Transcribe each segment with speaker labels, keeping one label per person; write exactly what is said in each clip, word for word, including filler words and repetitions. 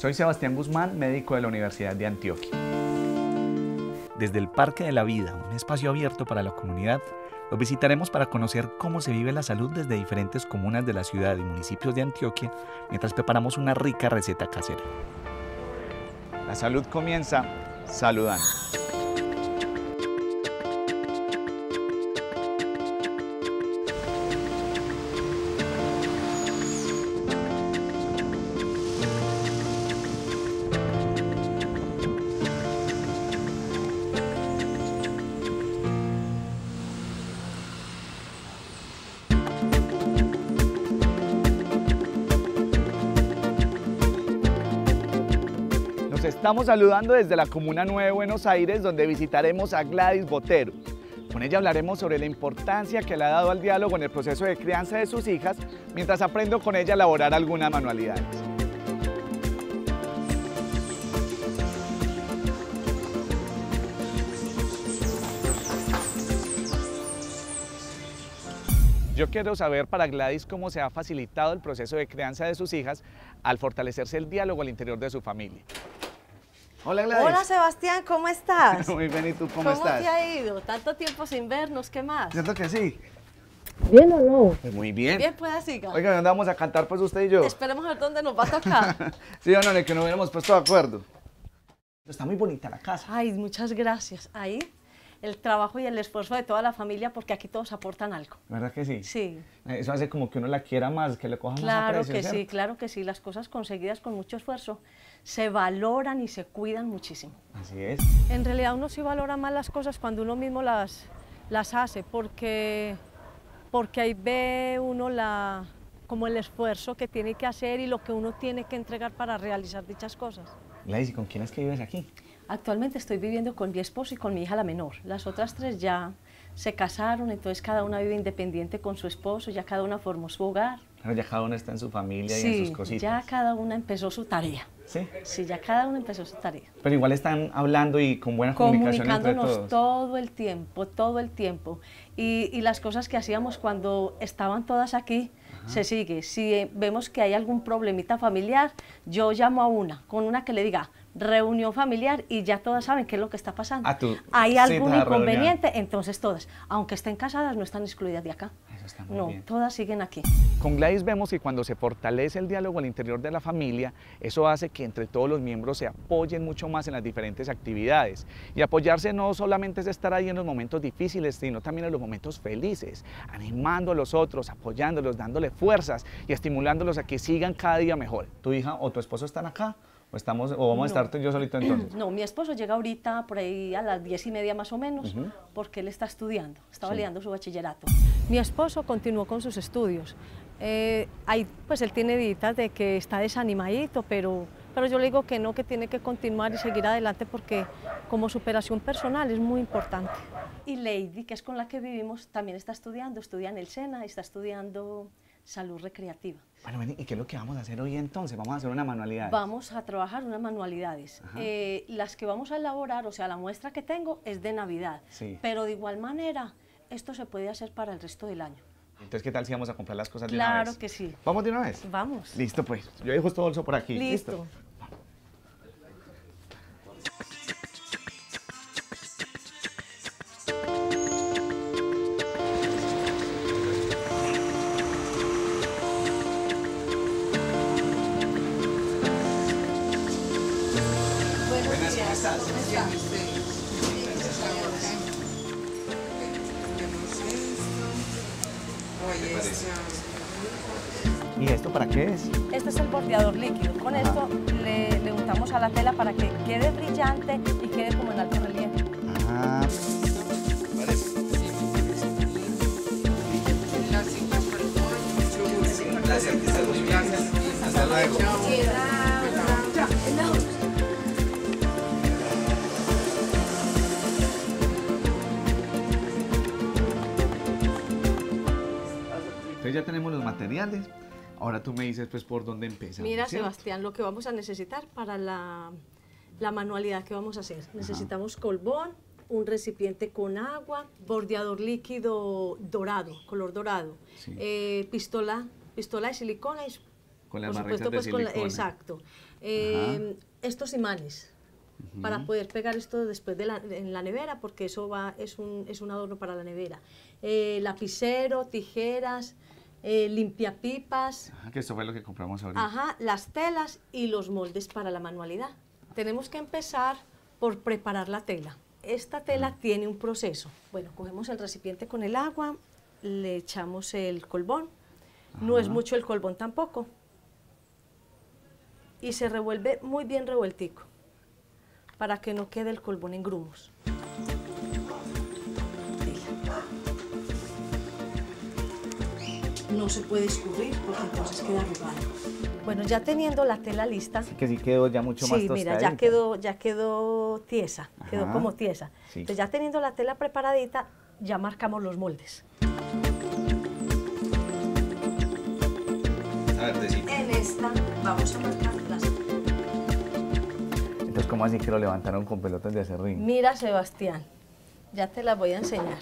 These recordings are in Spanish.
Speaker 1: Soy Sebastián Guzmán, médico de la Universidad de Antioquia. Desde el Parque de la Vida, un espacio abierto para la comunidad, los visitaremos para conocer cómo se vive la salud desde diferentes comunas de la ciudad y municipios de Antioquia, mientras preparamos una rica receta casera. La salud comienza saludando. Estamos saludando desde la Comuna nueve de Buenos Aires, donde visitaremos a Gladys Botero. Con ella hablaremos sobre la importancia que le ha dado al diálogo en el proceso de crianza de sus hijas, mientras aprendo con ella a elaborar algunas manualidades. Yo quiero saber para Gladys cómo se ha facilitado el proceso de crianza de sus hijas al fortalecerse el diálogo al interior de su familia. Hola Gladys.
Speaker 2: Hola Sebastián, ¿cómo estás?
Speaker 1: Muy bien, ¿y tú cómo,
Speaker 2: ¿Cómo
Speaker 1: estás?
Speaker 2: ¿Cómo te ha ido? Tanto tiempo sin vernos, ¿qué más?
Speaker 1: ¿Cierto que sí?
Speaker 2: ¿Bien o no?
Speaker 1: Pues muy bien.
Speaker 2: Bien, pues así.
Speaker 1: Oiga, ¿dónde vamos a cantar pues usted y yo?
Speaker 2: Esperemos a ver dónde nos va a tocar.
Speaker 1: Sí o no, de que nos hubiéramos puesto de acuerdo. Está muy bonita la casa.
Speaker 2: Ay, muchas gracias. Ahí el trabajo y el esfuerzo de toda la familia, porque aquí todos aportan algo.
Speaker 1: ¿Verdad que sí?
Speaker 2: Sí.
Speaker 1: Eso hace como que uno la quiera más, que le coja
Speaker 2: claro
Speaker 1: más aprecio,
Speaker 2: que
Speaker 1: ¿cierto?
Speaker 2: sí, claro que sí. Las cosas conseguidas con mucho esfuerzo se valoran y se cuidan muchísimo.
Speaker 1: Así es.
Speaker 2: En realidad uno sí valora más las cosas cuando uno mismo las, las hace, porque, porque ahí ve uno la, como el esfuerzo que tiene que hacer y lo que uno tiene que entregar para realizar dichas cosas.
Speaker 1: Gladys, ¿y con quién es que vives aquí?
Speaker 2: Actualmente estoy viviendo con mi esposo y con mi hija la menor. Las otras tres ya se casaron, entonces cada una vive independiente con su esposo, ya cada una formó su hogar.
Speaker 1: Pero ya cada una está en su familia
Speaker 2: sí,
Speaker 1: y en sus cositas.
Speaker 2: ya cada una empezó su tarea.
Speaker 1: ¿Sí?
Speaker 2: Sí, ya cada una empezó su tarea.
Speaker 1: Pero igual están hablando y con buena comunicación entre todos.
Speaker 2: Comunicándonos todo el tiempo, todo el tiempo. Y, y las cosas que hacíamos cuando estaban todas aquí, ajá, se sigue. Si eh, vemos que hay algún problemita familiar, yo llamo a una, con una que le diga reunión familiar y ya todas saben qué es lo que está pasando.
Speaker 1: Ah, tú,
Speaker 2: hay algún
Speaker 1: sí,
Speaker 2: inconveniente, reunión. Entonces todas, aunque estén casadas, no están excluidas de acá.
Speaker 1: Eso está muy
Speaker 2: no,
Speaker 1: bien.
Speaker 2: Todas siguen aquí.
Speaker 1: Con Gladys vemos que cuando se fortalece el diálogo al interior de la familia, eso hace que entre todos los miembros se apoyen mucho más en las diferentes actividades. Y apoyarse no solamente es estar ahí en los momentos difíciles, sino también en los momentos felices, animando a los otros, apoyándolos, dándole fuerzas y estimulándolos a que sigan cada día mejor. ¿Tu hija o tu esposo están acá? ¿O, estamos, o vamos no. a estar tú y yo solito entonces?
Speaker 2: No, mi esposo llega ahorita por ahí a las diez y media más o menos, uh-huh, porque él está estudiando, está validando sí. su bachillerato. Mi esposo continuó con sus estudios. Eh, ahí, pues él tiene ditas de que está desanimadito, pero, pero yo le digo que no, que tiene que continuar y seguir adelante porque como superación personal es muy importante. Y Lady, que es con la que vivimos, también está estudiando, estudia en el SENA, está estudiando salud recreativa.
Speaker 1: Bueno, ¿y qué es lo que vamos a hacer hoy entonces? Vamos a hacer una manualidad.
Speaker 2: Vamos a trabajar unas manualidades. Eh, las que vamos a elaborar, o sea, la muestra que tengo es de Navidad, sí, pero de igual manera esto se puede hacer para el resto del año.
Speaker 1: Entonces, ¿qué tal si vamos a comprar las cosas
Speaker 2: claro
Speaker 1: de una vez?
Speaker 2: Claro que sí.
Speaker 1: ¿Vamos de una vez?
Speaker 2: Vamos.
Speaker 1: Listo, pues. Yo dejo este bolso por aquí.
Speaker 2: Listo.
Speaker 1: Listo. Buenas, ¿cómo estás? ¿Cómo estás? ¿Y esto para qué es?
Speaker 2: Este es el bordeador líquido. Con Ajá. esto le, le untamos a la tela para que quede brillante y quede como en alto relieve.
Speaker 1: Ah. Gracias, que estés muy bien. Hasta luego. Entonces ya tenemos los materiales. Ahora tú me dices pues por dónde empezamos.
Speaker 2: Mira,
Speaker 1: ¿cierto?
Speaker 2: Sebastián, lo que vamos a necesitar para la, la manualidad que vamos a hacer. Necesitamos Ajá. colbón, un recipiente con agua, bordeador líquido dorado, color dorado, sí. eh, pistola, pistola de silicona y
Speaker 1: con las
Speaker 2: por
Speaker 1: barritas
Speaker 2: supuesto,
Speaker 1: de
Speaker 2: pues,
Speaker 1: silicona.
Speaker 2: Con la, exacto. Eh, estos imanes, uh-huh. para poder pegar esto después de la, en la nevera, porque eso va, es, un, es un adorno para la nevera. Eh, lapicero, tijeras, eh, limpiapipas.
Speaker 1: Ajá, que esto fue lo que compramos ahorita.
Speaker 2: Ajá, las telas y los moldes para la manualidad. Tenemos que empezar por preparar la tela. Esta tela uh-huh. tiene un proceso. Bueno, cogemos el recipiente con el agua, le echamos el colbón. Ajá. No es mucho el colbón tampoco. Y se revuelve muy bien revueltico, para que no quede el colbón en grumos. No se puede escurrir porque entonces queda arrugado. Bueno, ya teniendo la tela lista.
Speaker 1: Así que sí quedó ya mucho más tostadita.
Speaker 2: Sí, mira, ya quedó, ya quedó tiesa, Ajá. quedó como tiesa. Sí. Entonces ya teniendo la tela preparadita, ya marcamos los moldes.
Speaker 1: A ver, decime.
Speaker 2: En esta vamos a marcar las...
Speaker 1: Entonces, ¿cómo así que lo levantaron con pelotas de acerrín?
Speaker 2: Mira, Sebastián, ya te las voy a enseñar.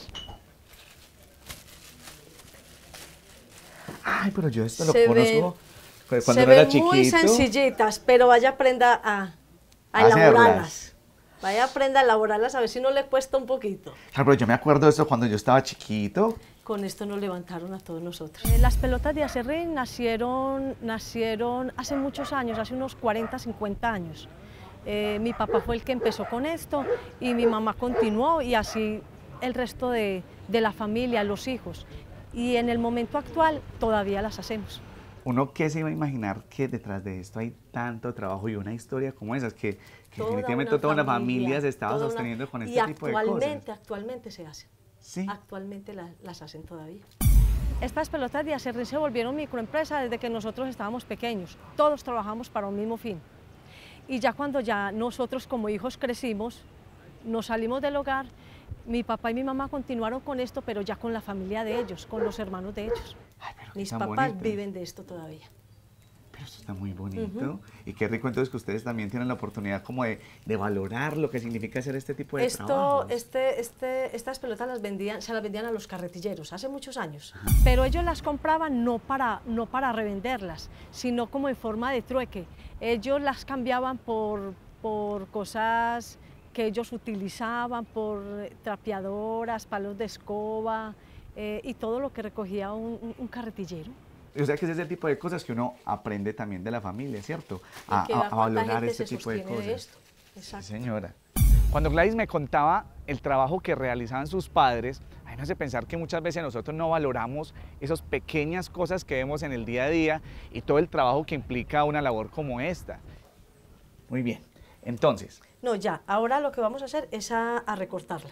Speaker 1: Ay, pero yo esto lo
Speaker 2: se
Speaker 1: conozco
Speaker 2: ven,
Speaker 1: cuando
Speaker 2: se
Speaker 1: era
Speaker 2: ven
Speaker 1: chiquito.
Speaker 2: muy sencillitas, pero vaya aprenda a, a elaborarlas. Vaya aprenda a elaborarlas, a ver si no le cuesta un poquito.
Speaker 1: Claro, pero yo me acuerdo de esto cuando yo estaba chiquito.
Speaker 2: Con esto nos levantaron a todos nosotros. Eh, las pelotas de acerrín nacieron, nacieron hace muchos años, hace unos cuarenta, cincuenta años. Eh, mi papá fue el que empezó con esto y mi mamá continuó y así el resto de, de la familia, los hijos. Y en el momento actual todavía las hacemos.
Speaker 1: Uno qué se iba a imaginar que detrás de esto hay tanto trabajo y una historia como esas, que, que toda definitivamente una toda familia, una familia se estaba sosteniendo una, con este tipo de cosas.
Speaker 2: Y actualmente, actualmente se hacen.
Speaker 1: Sí.
Speaker 2: Actualmente la, las hacen todavía. Estas pelotas de acerrín se volvieron microempresa desde que nosotros estábamos pequeños. Todos trabajamos para un mismo fin. Y ya cuando ya nosotros como hijos crecimos, nos salimos del hogar, mi papá y mi mamá continuaron con esto, pero ya con la familia de ellos, con los hermanos de ellos.
Speaker 1: Ay, pero
Speaker 2: Mis
Speaker 1: papás
Speaker 2: bonito. viven de esto todavía.
Speaker 1: Pero esto está muy bonito. Uh-huh. Y qué rico entonces que ustedes también tienen la oportunidad como de, de valorar lo que significa hacer este tipo de
Speaker 2: esto,
Speaker 1: trabajos.
Speaker 2: Este, este, estas pelotas las vendían, se las vendían a los carretilleros hace muchos años. Uh-huh. Pero ellos las compraban no para, no para revenderlas, sino como en forma de trueque. Ellos las cambiaban por, por cosas que ellos utilizaban, por trapeadoras, palos de escoba eh, y todo lo que recogía un, un, un carretillero.
Speaker 1: O sea que ese es el tipo de cosas que uno aprende también de la familia, ¿cierto? A, a, a valorar este tipo de cosas.
Speaker 2: De esto. Exacto.
Speaker 1: Sí, señora. Cuando Gladys me contaba el trabajo que realizaban sus padres, a mí me hace pensar que muchas veces nosotros no valoramos esas pequeñas cosas que vemos en el día a día y todo el trabajo que implica una labor como esta. Muy bien, entonces...
Speaker 2: No, ya, ahora lo que vamos a hacer es a, a recortarla.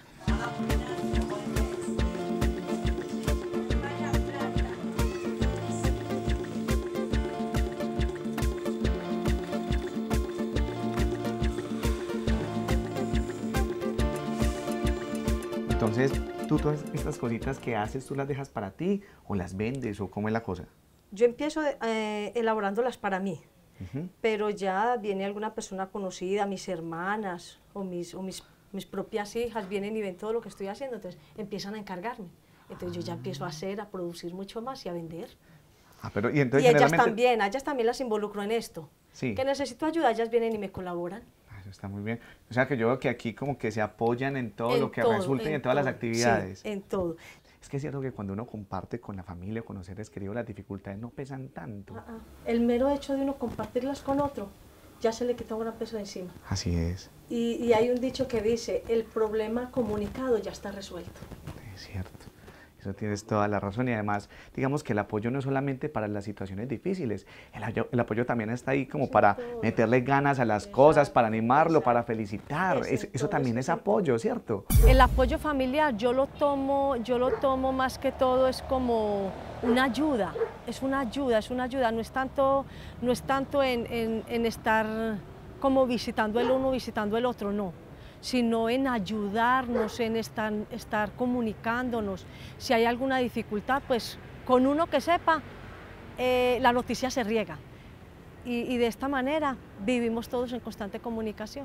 Speaker 1: Entonces, ¿tú todas estas cositas que haces, tú las dejas para ti o las vendes o cómo es la cosa?
Speaker 2: Yo empiezo eh, elaborándolas para mí. Uh-huh. Pero ya viene alguna persona conocida, mis hermanas o, mis, o mis, mis propias hijas vienen y ven todo lo que estoy haciendo, entonces empiezan a encargarme. Entonces yo ya empiezo a hacer, a producir mucho más y a vender.
Speaker 1: Ah, pero, y, entonces,
Speaker 2: y ellas
Speaker 1: generalmente...
Speaker 2: también, a ellas también las involucro en esto.
Speaker 1: Sí.
Speaker 2: Que necesito ayuda, ellas vienen y me colaboran.
Speaker 1: Eso está muy bien. O sea que yo veo que aquí como que se apoyan en todo
Speaker 2: en
Speaker 1: lo que
Speaker 2: todo,
Speaker 1: resulta y en todas
Speaker 2: todo,
Speaker 1: las actividades.
Speaker 2: Sí, en todo.
Speaker 1: Es que es cierto que cuando uno comparte con la familia, con los seres queridos, las dificultades no pesan tanto.
Speaker 2: Ah, ah. El mero hecho de uno compartirlas con otro, ya se le quita un gran peso de encima.
Speaker 1: Así es.
Speaker 2: Y, y hay un dicho que dice, el problema comunicado ya está resuelto.
Speaker 1: Es cierto. Eso tienes toda la razón y además, digamos que el apoyo no es solamente para las situaciones difíciles, el, el apoyo también está ahí como sí, para todo. meterle ganas a las exacto, cosas, para animarlo, exacto. para felicitar, es, eso todo, también es apoyo, ¿cierto?
Speaker 2: El apoyo familiar yo lo tomo, yo lo tomo más que todo es como una ayuda, es una ayuda, es una ayuda, no es tanto, no es tanto en, en, en estar como visitando el uno, visitando el otro, no. Sino en ayudarnos, en estar, estar comunicándonos. Si hay alguna dificultad, pues con uno que sepa, eh, la noticia se riega. Y, y de esta manera vivimos todos en constante comunicación.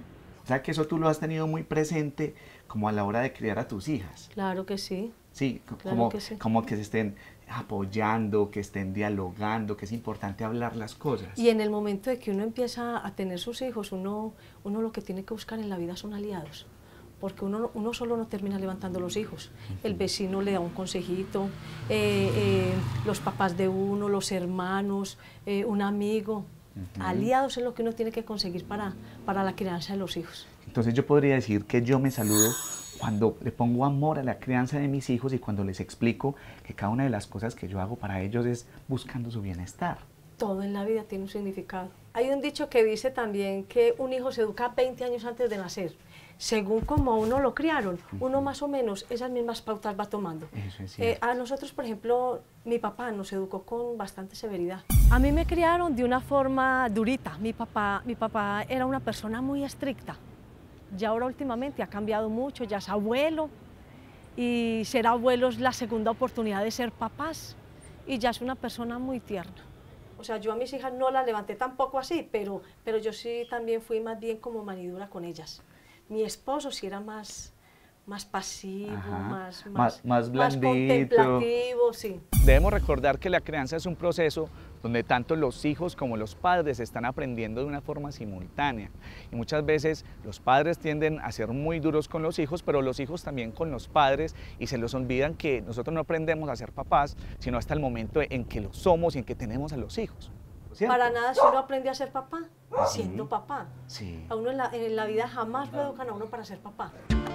Speaker 1: O sea que eso tú lo has tenido muy presente como a la hora de criar a tus hijas.
Speaker 2: Claro que sí.
Speaker 1: Sí,
Speaker 2: claro
Speaker 1: como,
Speaker 2: que sí.
Speaker 1: como que se estén apoyando, que estén dialogando, que es importante hablar las cosas.
Speaker 2: Y en el momento de que uno empieza a tener sus hijos, uno, uno lo que tiene que buscar en la vida son aliados. Porque uno, uno solo no termina levantando los hijos. El vecino le da un consejito, eh, eh, los papás de uno, los hermanos, eh, un amigo. Uh-huh. Aliados es lo que uno tiene que conseguir para, para la crianza de los hijos.
Speaker 1: Entonces yo podría decir que yo me saludo cuando le pongo amor a la crianza de mis hijos y cuando les explico que cada una de las cosas que yo hago para ellos es buscando su bienestar.
Speaker 2: Todo en la vida tiene un significado. Hay un dicho que dice también que un hijo se educa veinte años antes de nacer. Según como uno lo criaron, uh-huh. uno más o menos esas mismas pautas va tomando.
Speaker 1: Eso es cierto.
Speaker 2: Eh, a nosotros, por ejemplo, mi papá nos educó con bastante severidad. A mí me criaron de una forma durita. Mi papá, mi papá era una persona muy estricta. Ya ahora últimamente ha cambiado mucho, ya es abuelo, y ser abuelo es la segunda oportunidad de ser papás, y ya es una persona muy tierna. O sea, yo a mis hijas no las levanté tampoco así, pero, pero yo sí también fui más bien como manidura con ellas. Mi esposo sí era más, más pasivo, más, más,
Speaker 1: más, más,
Speaker 2: más contemplativo, sí.
Speaker 1: Debemos recordar que la crianza es un proceso donde tanto los hijos como los padres están aprendiendo de una forma simultánea. Y muchas veces los padres tienden a ser muy duros con los hijos, pero los hijos también con los padres, y se les olvidan que nosotros no aprendemos a ser papás, sino hasta el momento en que lo somos y en que tenemos a los hijos. ¿Cierto?
Speaker 2: Para nada, si uno aprende a ser papá, uh-huh. siendo papá.
Speaker 1: Sí.
Speaker 2: A uno en la, en la vida jamás lo educan a uno para ser papá.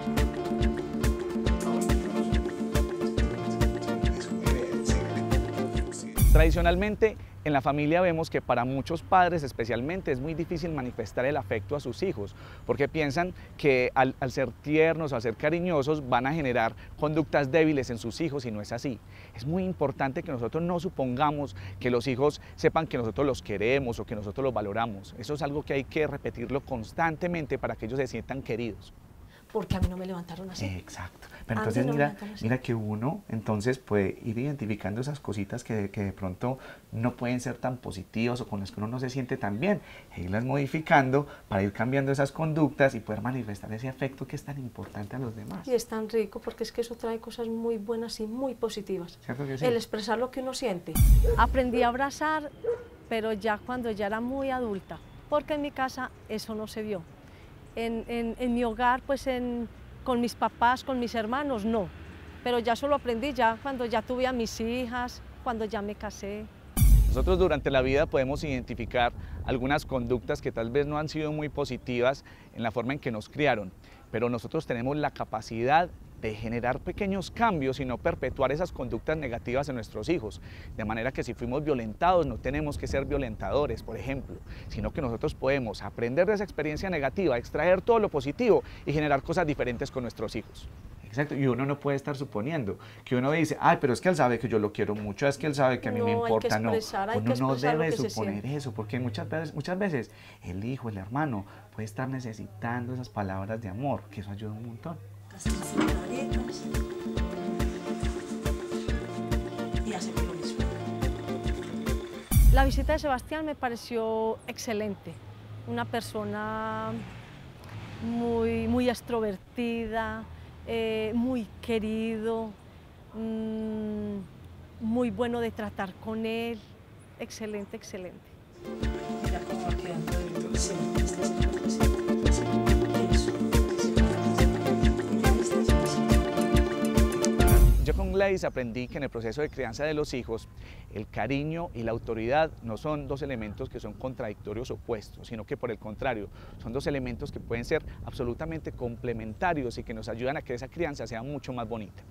Speaker 1: Tradicionalmente, en la familia vemos que para muchos padres especialmente es muy difícil manifestar el afecto a sus hijos, porque piensan que al, al ser tiernos, al ser cariñosos, van a generar conductas débiles en sus hijos, y no es así. Es muy importante que nosotros no supongamos que los hijos sepan que nosotros los queremos o que nosotros los valoramos. Eso es algo que hay que repetirlo constantemente para que ellos se sientan queridos.
Speaker 2: Porque a mí no me levantaron así.
Speaker 1: Exacto. Pero entonces
Speaker 2: no
Speaker 1: mira, mira que uno entonces puede ir identificando esas cositas que, que de pronto no pueden ser tan positivas o con las que uno no se siente tan bien, e irlas modificando para ir cambiando esas conductas y poder manifestar ese afecto que es tan importante a los demás.
Speaker 2: Y es tan rico porque es que eso trae cosas muy buenas y muy positivas.
Speaker 1: ¿Cierto que sí?
Speaker 2: El expresar lo que uno siente. Aprendí a abrazar, pero ya cuando ya era muy adulta, porque en mi casa eso no se vio. En, en, en mi hogar, pues en, con mis papás, con mis hermanos, no. Pero ya solo aprendí ya cuando ya tuve a mis hijas, cuando ya me casé.
Speaker 1: Nosotros durante la vida podemos identificar algunas conductas que tal vez no han sido muy positivas en la forma en que nos criaron, pero nosotros tenemos la capacidad de generar pequeños cambios y no perpetuar esas conductas negativas en nuestros hijos. De manera que si fuimos violentados, no tenemos que ser violentadores, por ejemplo, sino que nosotros podemos aprender de esa experiencia negativa, extraer todo lo positivo y generar cosas diferentes con nuestros hijos. Exacto, y uno no puede estar suponiendo que uno dice, ay, pero es que él sabe que yo lo quiero mucho, es que él sabe que a mí
Speaker 2: no,
Speaker 1: me importa,
Speaker 2: hay que expresar,
Speaker 1: no,
Speaker 2: hay
Speaker 1: uno
Speaker 2: que
Speaker 1: no debe
Speaker 2: lo que
Speaker 1: suponer eso, porque muchas veces, muchas veces el hijo, el hermano puede estar necesitando esas palabras de amor, que eso ayuda un montón.
Speaker 2: Y hace lo mismo. La visita de Sebastián me pareció excelente, una persona muy, muy extrovertida, eh, muy querido, mmm, muy bueno de tratar con él, excelente, excelente. Mira cómo va quedando el sí, este es el
Speaker 1: Yo con Gladys aprendí que en el proceso de crianza de los hijos, el cariño y la autoridad no son dos elementos que son contradictorios o opuestos, sino que por el contrario, son dos elementos que pueden ser absolutamente complementarios y que nos ayudan a que esa crianza sea mucho más bonita.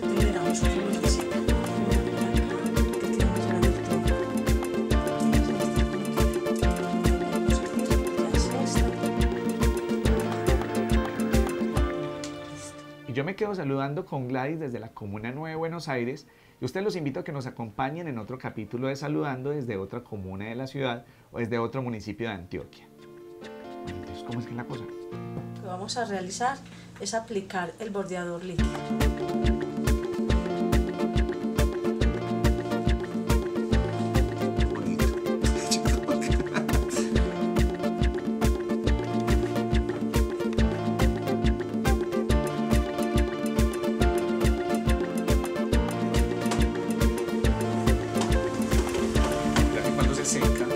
Speaker 1: Y yo me quedo saludando con Gladys desde la Comuna nueve de Buenos Aires, y ustedes los invito a que nos acompañen en otro capítulo de Saludando desde otra comuna de la ciudad o desde otro municipio de Antioquia. Bueno, entonces, ¿cómo es que es la cosa?
Speaker 2: Lo que vamos a realizar es aplicar el bordeador líquido.
Speaker 3: cerca.